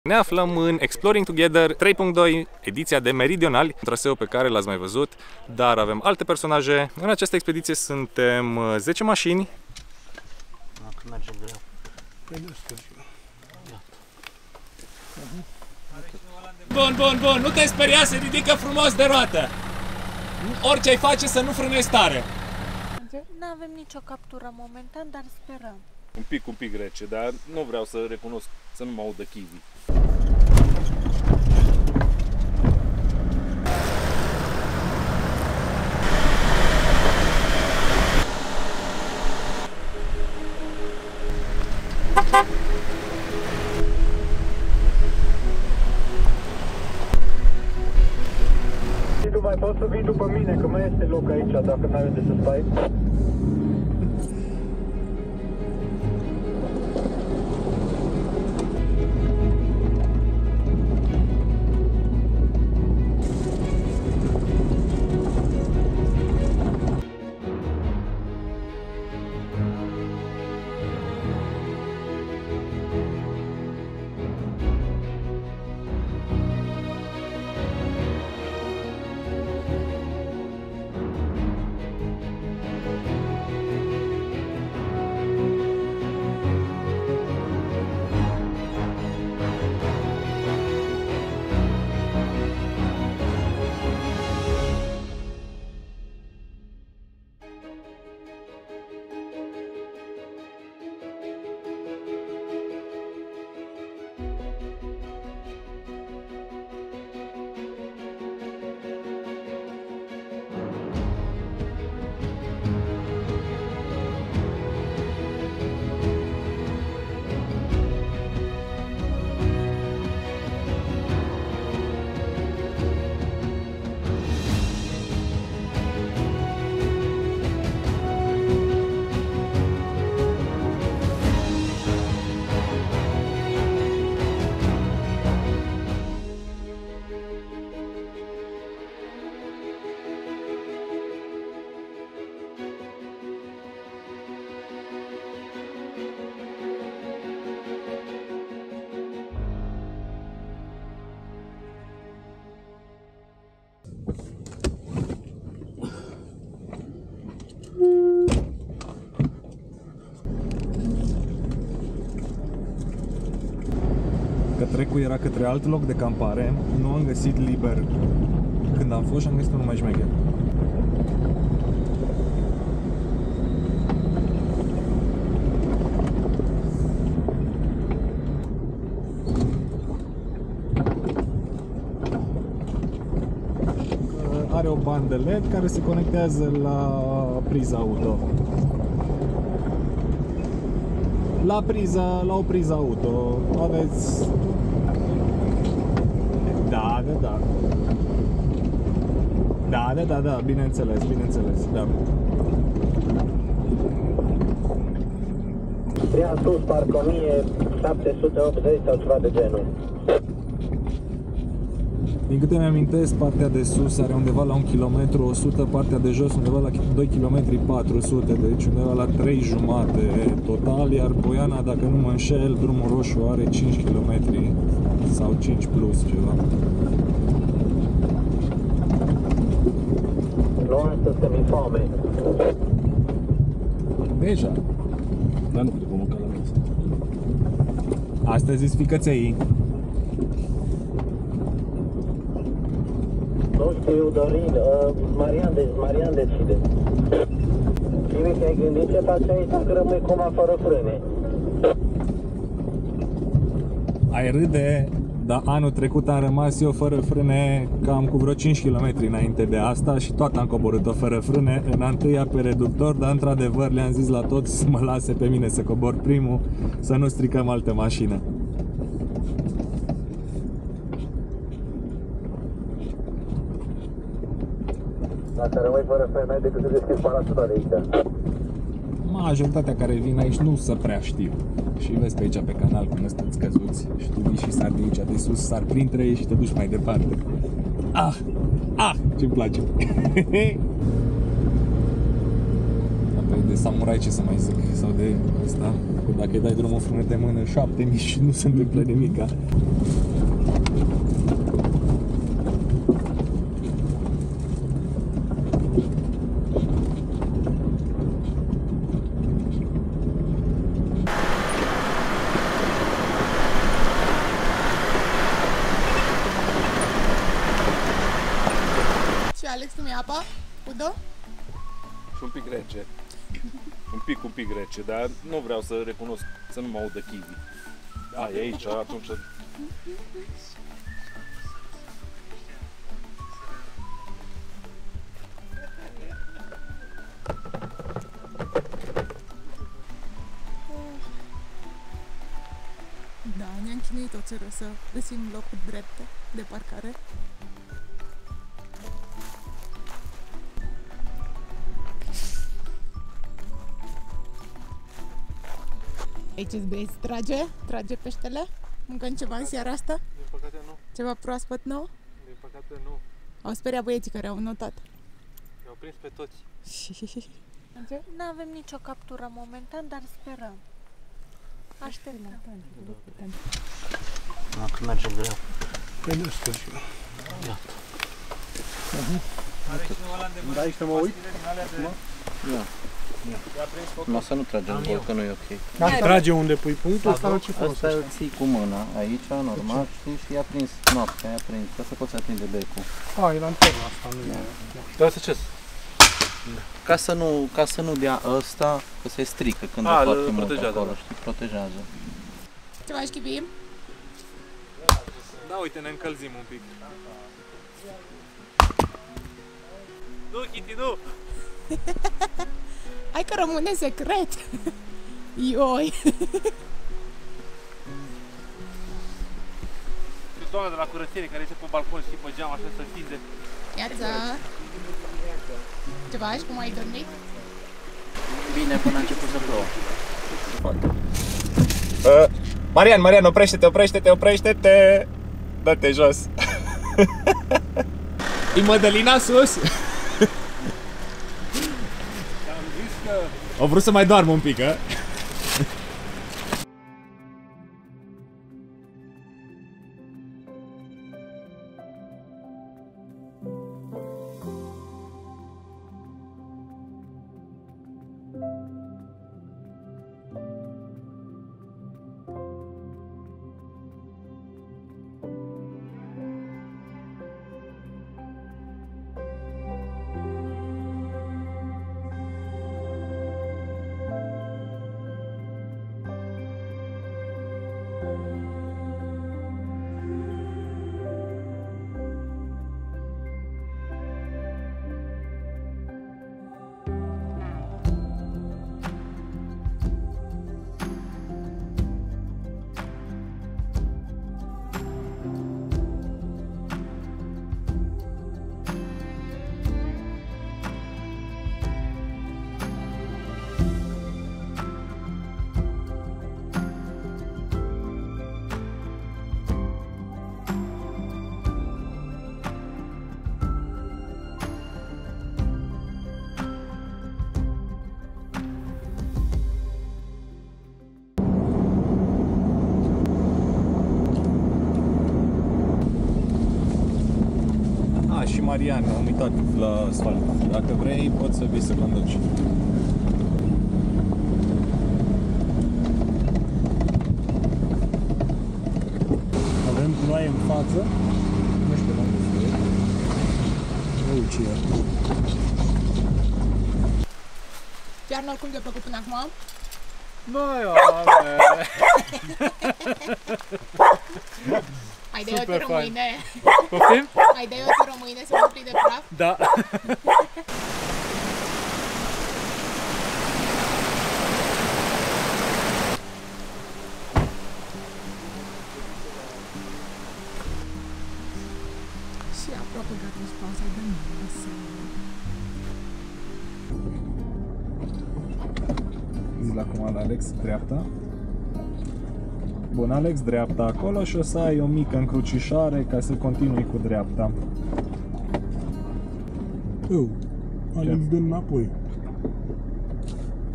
Ne aflăm în Exploring Together 3.2, ediția de meridionali, un traseu pe care l-ați mai văzut, dar avem alte personaje. În această expediție suntem 10 mașini. Dacă merge greu. Bun, nu te speria, se ridică frumos de roată. Orice ai face să nu frânezi tare. Nu avem nicio captură momentan, dar sperăm. Un pic rece, dar nu vreau să recunosc să nu mă audă kiwi. Tu mai poți să vii după mine, că mai este loc aici, dacă n-ai unde să stai. Că trecul era către alt loc de campare, nu am găsit liber când am fost și am găsit unul mai șmecher. Are o bandă LED care se conectează la priza auto. La o priză auto aveți... Da, bineînțeles, da. Ia sus, parcă 1780 sau ceva de genul. Din câte mi-amintesc, partea de sus are undeva la 1 km 100, partea de jos undeva la 2 km 400, deci undeva la 3 jumate total, iar Poiana, dacă nu mă înșel, drumul roșu are 5 km sau 5 plus ceva. Nu, astăzi că mi-e foame. Deja. Dar nu cred că mă mânca la masă. Astăzi-s ficăței. Nu știu, Dorin, Marian decide. Cine te-ai gândit ce faci aici dacă rămâi cumva fără frâne? Ai râde, dar anul trecut am rămas eu fără frâne cam cu vreo 5 km înainte de asta și tot am coborât-o fără frâne, în a întâia pe reductor, dar într-adevăr le-am zis la toți să mă lase pe mine să cobor primul, să nu stricăm alte mașini. Dacă rămâi fără frâne, ai decât să deschizi parașuta de aici. Majoritatea care vin aici nu se prea știu. Și vezi pe aici pe canal cum sunt scăzuți și tu vii și sari de aici de sus, sari printre ei și te duci mai departe. Ce-mi place! de samurai, ce să mai zic, sau de asta. Că dacă îi dai drumul frânete în mână 7000 și nu se întâmplă nimica. Și Alex, nu mi-e apa? Udo? Și un pic rece. Un pic rece, dar nu vreau să recunosc, să nu mă audă Kiwi. Da, e aici, atunci... Da, ne-am chinuit o țără să găsim locuri drepte de parcare. Aici îți băieți, trage peștele? Mâncăm ceva în seara asta? Din păcate nu, Ceva proaspăt nou? din păcate nu. Au speriat băieții care au notat. I-au prins pe toți. Nu avem nicio captură momentan, dar sperăm. Așteptăm. Dacă merge greu. Pe destul și Iată. Da, aici să mă uit? Nu, să nu tragem în bol, că nu e ok. Trage unde pui punctul sau ce Asta îl folosești? ții cu mâna, aici, normal, știi, și i-a prins noaptea, i-a prins, ca să poți aprinde becul. A, e lanterna asta, nu e... Dar să ce? Ca să nu dea ăsta, că se strică când e îl foarte mult protejează, acolo, da. știi, protejează. Ce faci, Chibi? Da, uite, ne încălzim un pic. Nu, Kitty, nu! Hai că rămâne secret! Ioi! Și doamna de la curățenie care este pe balcon și pe geam, așa să tinde. Iața! Ce faci? Cum ai dormit? Bine, până a început să plouă. Marian, oprește-te! Dă-te jos! E Mădălina sus! Au vrut să mai doarmă un pic, a? Și Marian, am uitat la asfalt. Dacă vrei, poți să vii să conduci. Avem ploaie în față. Nu știu, m-am găsit. Nu ce e. Iarna, cum te-a plăcut până acum? Băi, Mai dai o tură mâine. Poftim? Mai dai o tură mâine să umpli de praf. Da. Și aproape gata și pauza de masă. Zi la comandă, Alex, dreapta. Bun, Alex, dreapta acolo și o să ai o mică încrucișare ca să continui cu dreapta. Alex, dă înapoi.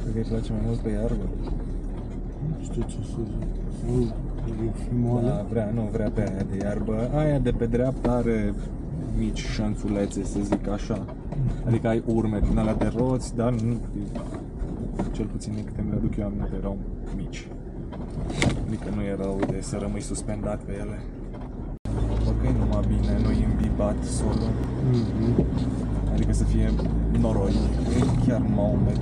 Cred că îi place mai mult pe iarbă. Nu știu ce să zic. Nu, e frimoală. Da, nu vrea pe aia de iarbă. Aia de pe dreapta are mici șanțulețe, să zic așa. Adică ai urme din alea de roți, dar nu, cel puțin din câte mi le aduc eu aminte, erau mici. Adică nu e rău de să rămâi suspendat pe ele. Bă, că e numai bine, nu-i imbibat solo. Adică să fie noroi, e chiar numai umed.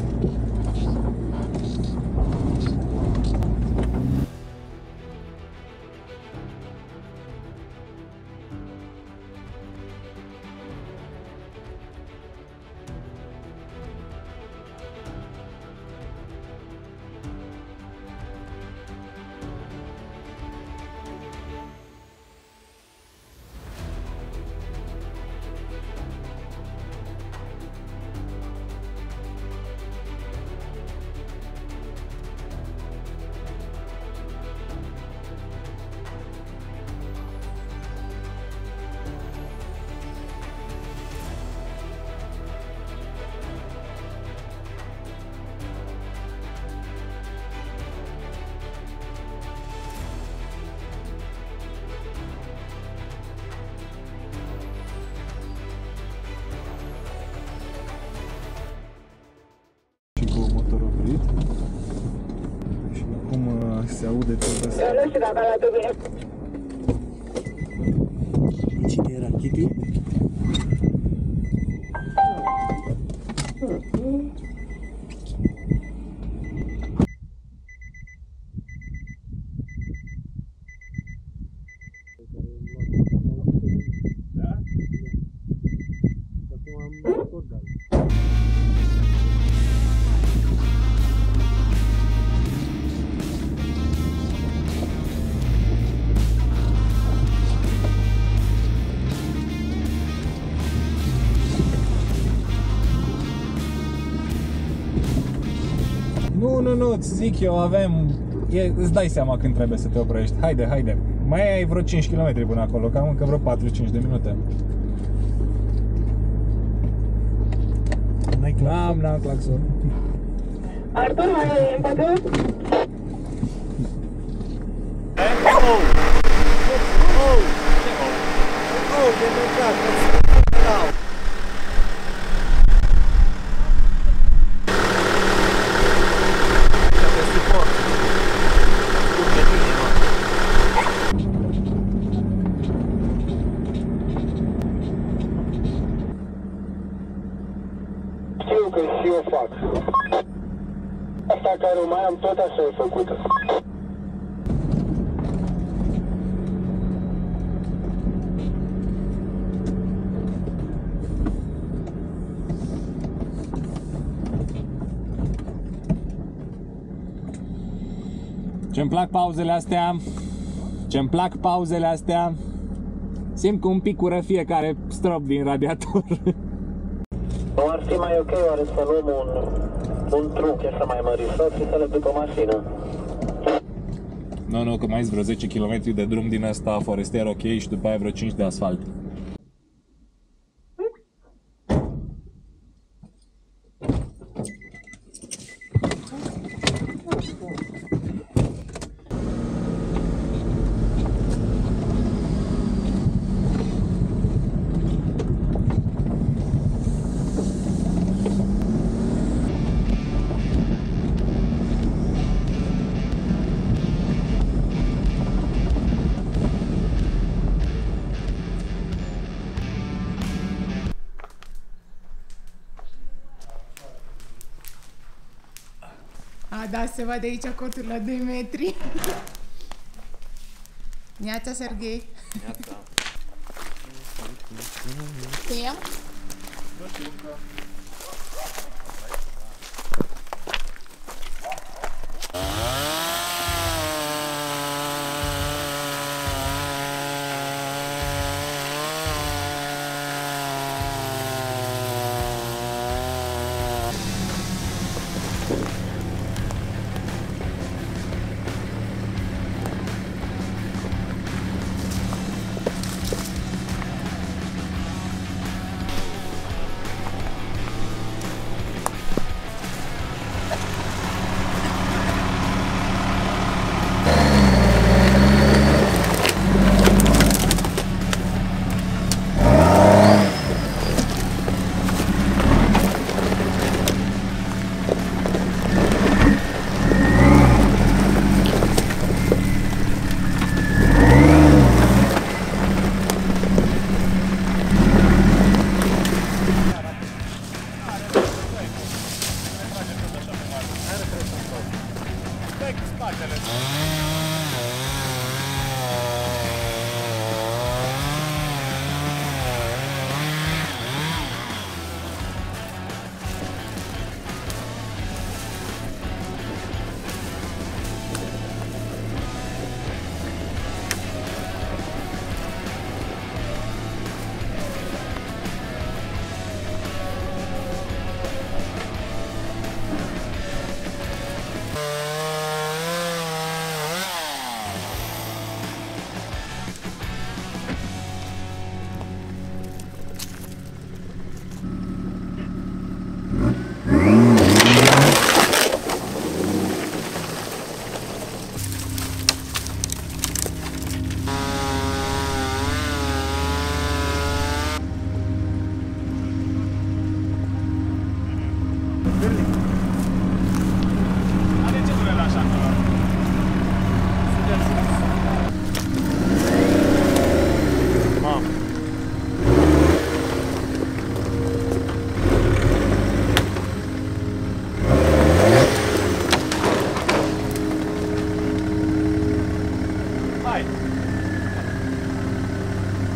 Și acum se aude tot asta. Eu nu știu dacă la bine. Cine era? Kitty? Nu, îți zic eu, îți dai seama când trebuie să te oprești. Haide. Mai ai vreo 5 km până acolo, cam încă vreo 45 de minute. N-ai claxon? N-am claxon. Artur, mai e în pădure? Știu că și eu fac. Asta care mai am, tot așa e făcută. Ce-mi plac pauzele astea. Simt că un pic cură fiecare strop din radiator. Nu ar fi mai ok oare să luăm un truc așa mai mărișor și să le duc o mașină? Nu, că mai sunt vreo 10 km de drum din ăsta forestier ok și după aia vreo 5 de asfalt. Da, se vede aici cortul la 2 metri. Neața, Serghei. Neața. Te iau?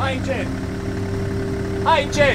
Hai încet! Hai încet!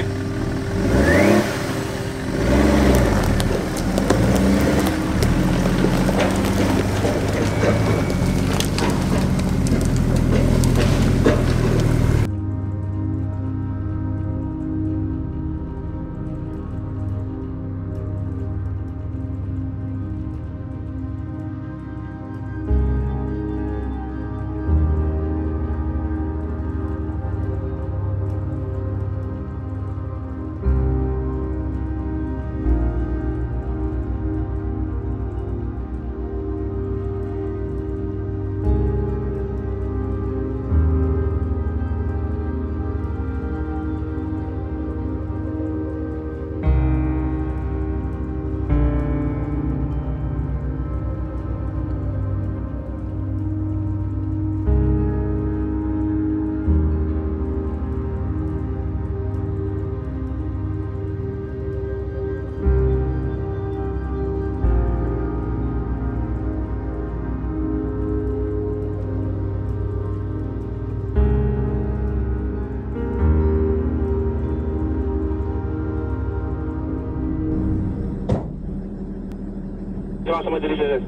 Vreau să mă dirigez.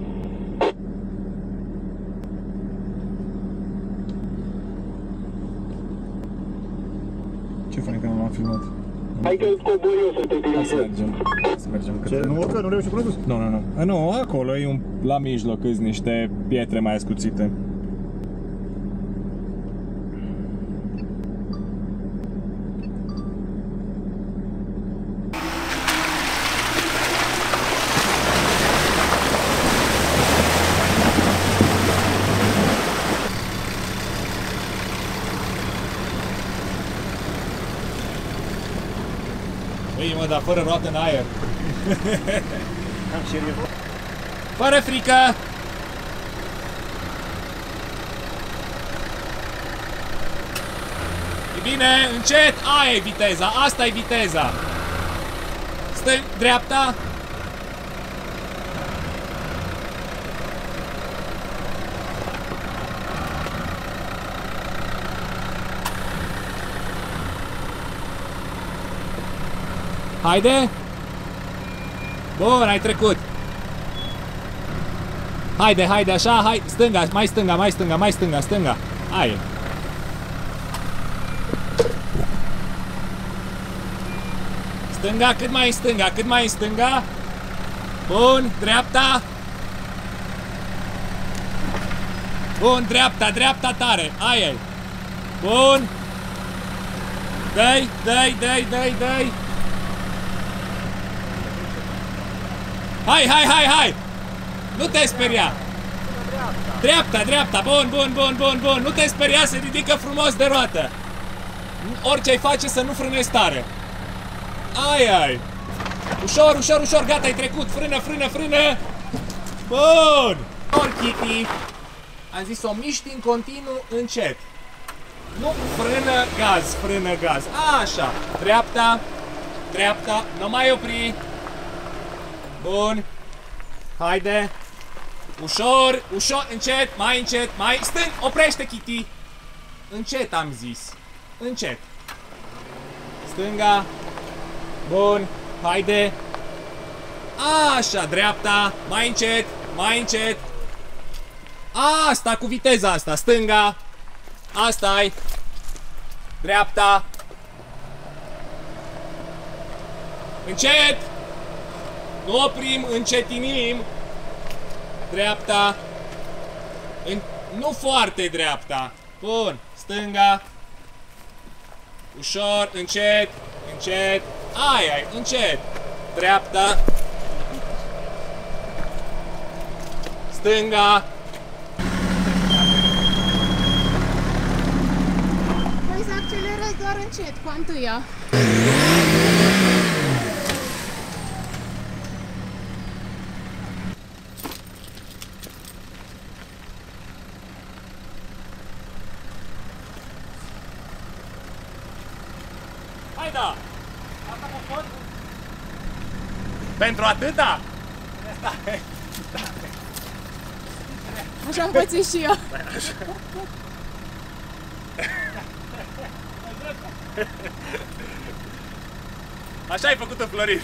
Ce fain că nu l-am filmat. Hai că cobor eu să te Hai să dirigez. mergem. Să mergem Ce, către... nu urcă? Nu reuși până sus? Nu. Nu, acolo e la mijloc, îs niște pietre mai ascuțite. Ei, mă, dar fără roată în aer. Am și eu. Fără frică! E bine, încet, aia e viteza, asta e viteza. Stâng, dreapta. Haide! Bun, ai trecut. Haide, așa, hai, stânga, mai stânga. Hai. Stânga, cât mai în stânga. Bun, dreapta. Bun, dreapta tare, aia. Bun. Dai. Hai! Nu te speria! Dreapta! Bun! Nu te speria, se ridică frumos de roată! Orice ai face să nu frânezi tare! Ai! Ușor, gata, ai trecut! Frână! Bun! Kitty! Am zis o miști în continuu încet! Nu, frână, gaz! Așa! Dreapta! Nu mai opri! Bun! Haide! Ușor, încet, mai stâng, oprește, Kitty! Încet, am zis. Încet. Stânga. Bun, haide. Așa, dreapta, mai încet. Asta, cu viteza asta, stânga. Asta-i. Dreapta. Încet. Nu oprim, încetinim. Dreapta. Nu foarte dreapta. Bun, stânga. Ușor, încet. Ai, încet. Dreapta. Stânga. Păi să accelerezi doar încet, cu întâia. Hai da! Asta mă pot? Pentru atâta? Așa am pățit și eu. Așa ai făcut-o, Florin.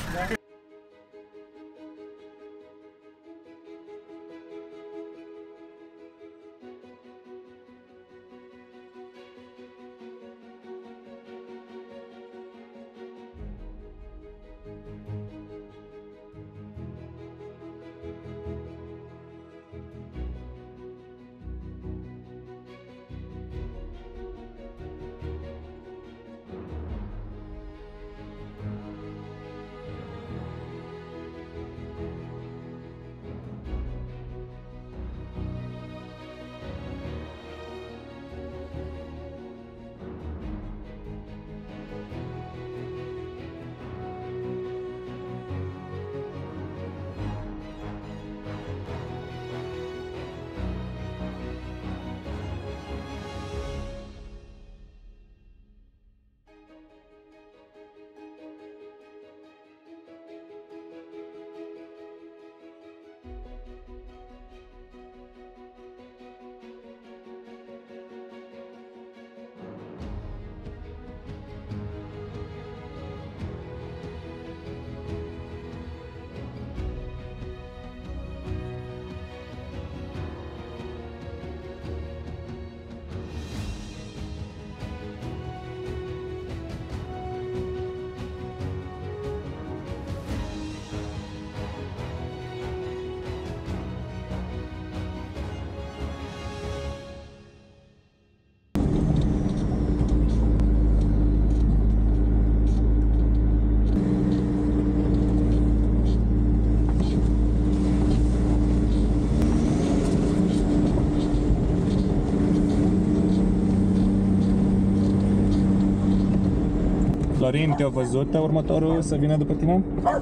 Florin, te-a văzut următorul să vină după tine?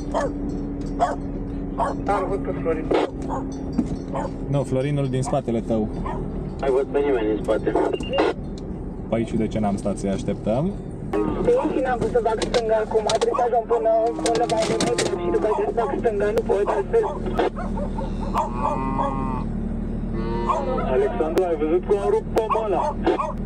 Am văzut pe Florin. Nu, Florinul din spatele tău. Ai văzut pe nimeni în spate. Păi și de ce n-am stat să-i așteptăm? Și n-am pus să fac stânga acum, trebuie să ajung până undeva în metru și după aceea să fac stânga, nu pot altfel. Alexandru, ai văzut cum am rupt pomul ăla?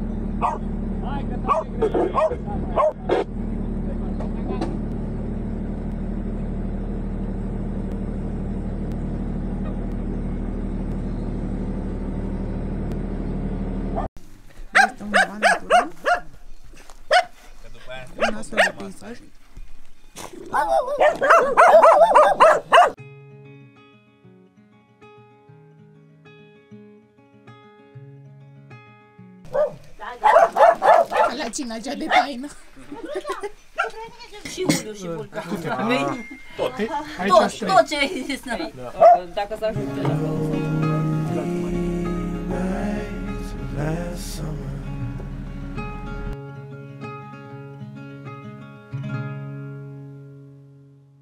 Este undeva natural. Un astfel de peisaj. Ca la cina cea de taină. Și uliu și vulca. Tot, Tot ce ai zis. Dacă s-a ajuns la